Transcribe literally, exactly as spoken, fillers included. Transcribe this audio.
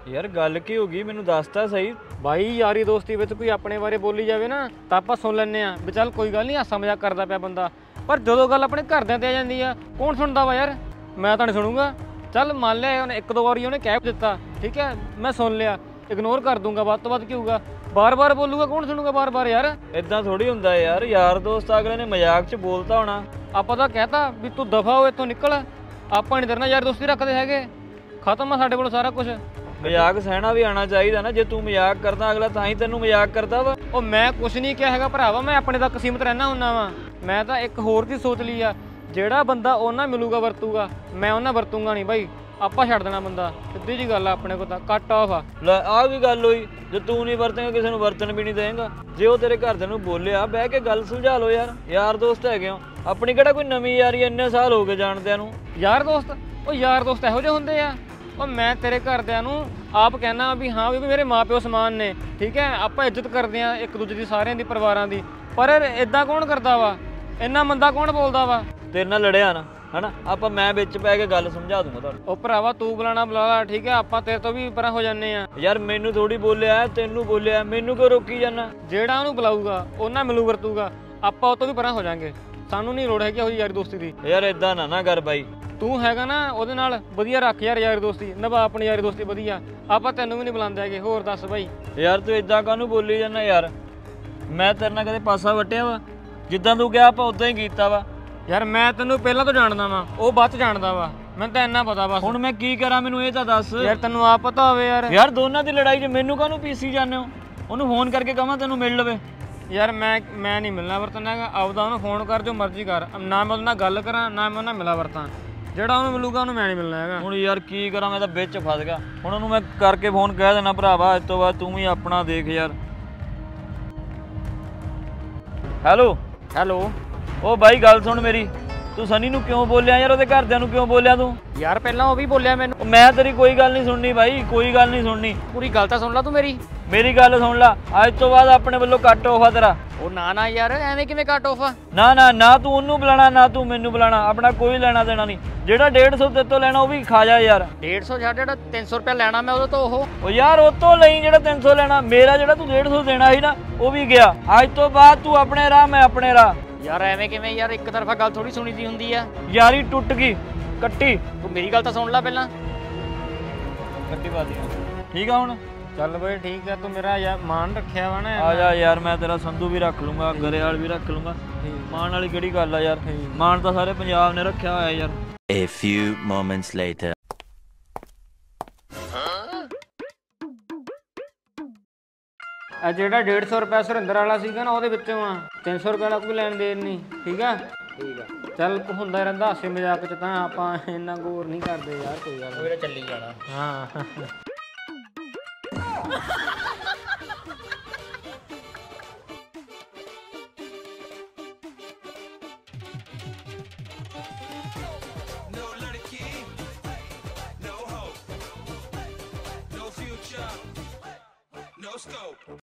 यार गल की होगी मैनू दस तां सही। भाई यारी दोस्ती विच कोई अपने बारे बोली जाए ना तो आप सुन लैंने आ भी चल कोई गल नहीं, हासा मजाक करता पिया बंदा, पर जो गल अपने घरदियां ते आ जांदी आ कौन सुनदा वा यार। मैं तो नहीं सुनूंगा। चल मान लिया उन्हें एक दो बारी उन्हें कह दिता, ठीक है मैं सुन लिया, इग्नोर कर दूंगा, ਵੱਧ ਤੋਂ ਵੱਧ ਕੀ ਹੋਊਗਾ, बार बार बोलूगा कौन सुनूगा बार बार यार। इदां थोड़ी हुंदा है यार, यार दोस्त अगले ने मजाक च बोलता होना। ਆਪਾਂ ਤਾਂ कहता भी तू दफा हो इत्थों निकल, ਆਪਾਂ नहीं तेरे नाल यार दोस्ती रखते हैगे, खत्म है साडे कोल सारा कुछ। मजाक सहना भी आना चाहिए ना, जे तू मजाक करदा अगला तां ही तैनू मजाक करदा वा। ਉਹ ਮੈਂ ਕੁਛ ਨਹੀਂ ਕਿਹਾ ਹੈਗਾ ਭਰਾਵਾ, ਮੈਂ ਆਪਣੇ ਤੱਕ ਸੀਮਤ ਰਹਿਣਾ ਹੁੰਨਾ ਵਾ। ਮੈਂ ਤਾਂ ਇੱਕ ਹੋਰ ਦੀ ਸੋਚ ਲਈ ਆ, ਜਿਹੜਾ ਬੰਦਾ ਉਹਨਾਂ ਮਿਲੂਗਾ ਵਰਤੂਗਾ ਮੈਂ ਉਹਨਾਂ ਵਰਤੂਗਾ ਨਹੀਂ ਬਾਈ, ਆਪਾਂ ਛੱਡ ਦੇਣਾ ਬੰਦਾ, ਸਿੱਧੀ ਜੀ ਗੱਲ ਆ, ਆਪਣੇ ਕੋਲ ਤਾਂ ਕੱਟ ਆਫ ਆ। ਲੈ ਆਹ ਵੀ ਗੱਲ ਹੋਈ, ਜੇ ਤੂੰ ਨਹੀਂ ਵਰਤੇਂਗਾ ਕਿਸੇ ਨੂੰ ਵਰਤਣ ਵੀ ਨਹੀਂ ਦੇਂਗਾ। ਜੇ ਉਹ ਤੇਰੇ ਘਰਦਿਆਂ ਨੂੰ ਬੋਲਿਆ ਬਹਿ ਕੇ ਗੱਲ ਸੁਲਝਾ ਲਓ ਯਾਰ, ਯਾਰ ਦੋਸਤ ਹੈਗੇ ਹੋ, ਆਪਣੀ ਕਿਹੜਾ ਕੋਈ ਨਵੀਂ ਯਾਰੀ, ਇੰਨੇ ਸਾਲ ਹੋ ਗਏ ਜਾਣਦਿਆਂ ਨੂੰ। ਯਾਰ ਦੋਸਤ ਉਹ ਯਾਰ ਦੋਸਤ ਇਹੋ ਜਿਹੇ ਹੁੰਦੇ ਆ। ਉਹ ਮੈਂ ਤੇਰੇ ਘਰਦਿਆਂ ਨੂੰ ਆਪ ਕਹਿਣਾ ਵੀ ਹਾਂ ਵੀ ਮੇਰੇ ਮਾਂ ਪਿਓ ਸਮਾਨ ਨੇ, ਠੀਕ ਹੈ ਆਪਾਂ ਇੱਜ਼ਤ ਕਰਦੇ ਆ ਇੱਕ ਦੂਜੇ ਦੀ, ਸਾਰਿਆਂ ਦੀ, ਪਰਿਵਾਰਾਂ ਦੀ, ਪਰ ਇਦਾਂ ਕੌਣ ਕਰਦਾ ਵਾ, ਇੰਨਾ ਮੰਦਾ ਕੌਣ ਬੋਲਦਾ ਵਾ। ਤੇਰੇ ਨਾਲ ਲੜਿਆ ਨਾ ਹਨਾ, ਆਪਾਂ ਮੈਂ ਵਿੱਚ ਪੈ ਕੇ ਗੱਲ ਸਮਝਾ ਦੂੰਗਾ ਤੁਹਾਨੂੰ। ਉਹ ਭਰਾਵਾ ਤੂੰ ਬੁਲਾਣਾ ਬੁਲਾ ਲਾ, ਠੀਕ ਹੈ ਆਪਾਂ ਤੇਰੇ ਤੋਂ ਵੀ ਪਰਾਂ ਹੋ ਜਾਂਦੇ ਆ। ਯਾਰ ਮੈਨੂੰ ਥੋੜੀ ਬੋਲਿਆ, ਤੈਨੂੰ ਬੋਲਿਆ, ਮੈਨੂੰ ਕਿਉਂ ਰੋਕੀ ਜਾਂਦਾ। ਜਿਹੜਾ ਉਹਨੂੰ ਬੁਲਾਊਗਾ ਉਹਨਾਂ ਮਿਲੂ ਵਰਤੂਗਾ, ਆਪਾਂ ਉਹ ਤੋਂ ਵੀ ਪਰਾਂ ਹੋ ਜਾਾਂਗੇ, ਸਾਨੂੰ ਨਹੀਂ ਲੋੜ ਹੈਗੀ ਉਹਦੀ ਯਾਰੀ ਦੋਸਤੀ ਦੀ। ਯਾਰ ਇਦਾਂ ਨਾ ਨਾ ਕਰ ਬਾਈ, ਤੂੰ ਹੈਗਾ ਨਾ ਉਹਦੇ ਨਾਲ ਵਧੀਆ ਰੱਖ ਯਾਰ ਯਾਰੀ ਦੋਸਤੀ, ਨਿਭਾ ਆਪਣੀ ਯਾਰੀ ਦੋਸਤੀ ਵਧੀਆ, ਆਪਾਂ ਤੈਨੂੰ ਵੀ ਨਹੀਂ ਬੁਲਾਉਂਦੇ ਹੈਗੇ। ਹੋਰ ਦੱਸ ਬਾਈ। ਯਾਰ ਤੂੰ ਇਦਾਂ ਕਾਹਨੂੰ ਬੋਲੀ ਜਾਂਦਾ ਯਾਰ, ਮੈਂ ਤੇਰੇ ਨਾਲ ਕਦੇ ਪਾਸਾ ਵਟਿਆ ਵਾ, ਜਿੱਦਾਂ ਤੂੰ ਕਿਹਾ ਆਪਾਂ ਉਦਾਂ ਹੀ ਕੀਤਾ ਵਾ। ਯਾਰ ਮੈਂ ਤੈਨੂੰ ਪਹਿਲਾਂ ਤੋਂ ਜਾਣਦਾ ਵਾ, ਉਹ ਬਾਅਦ ਚ ਜਾਣਦਾ ਵਾ, ਮੈਨੂੰ ਤਾਂ ਇੰਨਾ ਪਤਾ ਬਸ। ਹੁਣ ਮੈਂ ਕੀ ਕਰਾਂ ਮੈਨੂੰ ਇਹ ਤਾਂ ਦੱਸ। ਯਾਰ ਤੈਨੂੰ ਆਪ ਪਤਾ ਹੋਵੇ ਯਾਰ। ਯਾਰ ਦੋਨਾਂ ਦੀ ਲੜਾਈ 'ਚ ਮੈਨੂੰ ਕਾਹਨੂੰ ਪੀਸੀ ਜਾਂਦੇ ਹੋ, ਉਹਨੂੰ ਫੋਨ ਕਰਕੇ ਕਹਾਂ ਤੈਨੂੰ ਮਿਲ ਲਵੇ। ਯਾਰ ਮੈਂ ਮੈਂ ਨਹੀਂ ਮਿਲਣਾ ਵਰਤਣਾ ਹੈਗਾ, ਆਪਦਾ ਉਹਨੂੰ ਫੋਨ ਕਰ ਜੋ ਮਰਜ਼ੀ ਕਰ, ਨਾ ਮੈਂ ਉਹਦੇ ਨਾਲ ਗੱਲ ਕਰਾਂ ਨਾ ਮੈਂ ਉਹਨਾਂ ਮਿਲਾ ਵਰਤਾਂ, ਜਿਹੜਾ ਉਹਨੂੰ ਮਿਲੂਗਾ ਉਹਨੂੰ ਮੈਂ ਨਹੀਂ ਮਿਲਣਾ ਹੈਗਾ। ਹੁਣ ਯਾਰ ਕੀ ਕਰਾਂ, ਮੈਂ ਤਾਂ ਵਿੱਚ ਫਸ ਗਿਆ। ਹੁਣ ਉਹਨੂੰ ਮੈਂ ਕਰਕੇ ਫੋਨ ਕਹਿ ਦੇਣਾ ਭਰਾਵਾ ਇਸ ਤੋਂ ਬਾਅਦ ਤੂੰ ਵੀ ਆਪਣਾ ਦੇਖ ਯਾਰ। ਹੈਲੋ ਹੈਲੋ ਉਹ ਬਾਈ ਗੱਲ ਸੁਣ ਮੇਰੀ, ਤੂੰ ਸਨੀ ਨੂੰ ਕਿਉਂ ਬੋਲਿਆ ਯਾਰ, ਉਹਦੇ ਘਰਦਿਆਂ ਨੂੰ ਕਿਉਂ ਬੋਲਿਆ ਤੂੰ? ਯਾਰ ਪਹਿਲਾਂ ਉਹ ਵੀ ਬੋਲਿਆ ਮੈਨੂੰ। ਮੈਂ ਤੇਰੀ ਕੋਈ ਗੱਲ ਨਹੀਂ ਸੁਣਨੀ ਬਾਈ, ਕੋਈ ਗੱਲ ਨਹੀਂ ਸੁਣਨੀ। ਪੂਰੀ ਗੱਲ ਤਾਂ ਸੁਣ ਲਾ ਤੂੰ ਮੇਰੀ। ਮੇਰੀ ਗੱਲ ਸੁਣ ਲਾ, ਅੱਜ ਤੋਂ ਬਾਅਦ ਆਪਣੇ ਵੱਲੋਂ ਕੱਟ ਆਫ ਆ ਤੇਰਾ। ਉਹ ਨਾ ਨਾ ਯਾਰ ਐਵੇਂ ਕਿਵੇਂ ਕੱਟ ਆਫ ਆ? ਨਾ ਨਾ ਨਾ ਤੂੰ ਉਹਨੂੰ ਬੁਲਾਣਾ ਨਾ ਤੂੰ ਮੈਨੂੰ ਬੁਲਾਣਾ, ਆਪਣਾ ਕੋਈ ਲੈਣਾ ਦੇਣਾ ਨਹੀਂ। ਜਿਹੜਾ ਡੇਢ ਸੌ ਤੇਰੇ ਤੋਂ ਲੈਣਾ ਉਹ ਵੀ ਖਾ ਜਾ ਯਾਰ। ਡੇਢ ਸੌ ਛੱਡ, ਜਿਹੜਾ ਤਿੰਨ ਸੌ ਰੁਪਇਆ ਲੈਣਾ ਮੈਂ ਉਹਦੇ ਤੋਂ। ਉਹ ਉਹ ਯਾਰ ਉਹ ਤੋਂ ਲਈ ਜਿਹੜਾ ਤਿੰਨ ਸੌ ਲੈਣਾ, ਮੇਰਾ ਜਿਹੜਾ ਤੂੰ ਡੇਢ ਸੌ ਦੇਣਾ ਸੀ ਨਾ ਉਹ ਵੀ ਗਿਆ। ਅੱਜ ਤੋਂ ਬਾਅਦ ਤੂੰ ਆਪਣੇ ਰਾਹ ਮੈਂ ਆਪਣੇ ਰਾਹ। ਯਾਰ ਐਵੇਂ ਕਿਵੇਂ ਯਾਰ, ਇੱਕ ਤਰਫਾ ਗੱਲ ਥੋੜੀ ਸੁਣੀ ਦੀ ਹੁੰਦੀ ਆ। ਯਾਰੀ ਟੁੱਟ ਗਈ ਕੱਟੀ। ਤੂੰ ਮੇਰੀ ਗੱਲ ਤਾਂ ਸੁਣ ਲੈ ਪਹਿਲਾਂ। ਕੱਟੀ ਪਾ ਦੀ ਠੀਕ ਆ ਹੁਣ। ਚੱਲ ਬਈ ਠੀਕ ਆ, ਤੂੰ ਮੇਰਾ ਯਾਰ ਮਾਨ ਰੱਖਿਆ ਵਾ ਨਾ। ਆ ਜਾ ਯਾਰ ਮੈਂ ਤੇਰਾ ਸੰਧੂ ਵੀ ਰੱਖ ਲੂੰਗਾ, ਗਰੇਵਾਲ ਵੀ ਰੱਖ ਲੂੰਗਾ, ਮਾਨ ਵਾਲੀ ਕਿਹੜੀ ਗੱਲ ਆ ਯਾਰ, ਮਾਨ ਤਾਂ ਸਾਰੇ ਪੰਜਾਬ ਨੇ ਰੱਖਿਆ ਹੋਇਆ ਯਾਰ। A few moments later. ਆ ਜਿਹੜਾ ਡੇਢ ਸੌ ਰੁਪਇਆ ਸੁਰਿੰਦਰ ਵਾਲਾ ਸੀਗਾ ਨਾ ਉਹਦੇ ਵਿੱਚੋਂ ਆ, ਤਿੰਨ ਸੌ ਰੁਪਏ ਵਾਲਾ ਕੋਈ ਲੈਣ ਦੇਣ ਨਹੀਂ, ਠੀਕ ਆ? ਠੀਕ ਆ ਚੱਲ ਹੁੰਦਾ ਰਹਿੰਦਾ ਹਾਸੇ ਮਜ਼ਾਕ ਚ, ਤਾਂ ਆਪਾਂ ਇੰਨਾ ਗੌਰ ਨਹੀਂ ਕਰਦੇ ਯਾਰ, ਕੋਈ ਗੱਲ ਨਹੀਂ ਚੱਲੀ ਜਾਣਾ। ਹਾਂ No scope.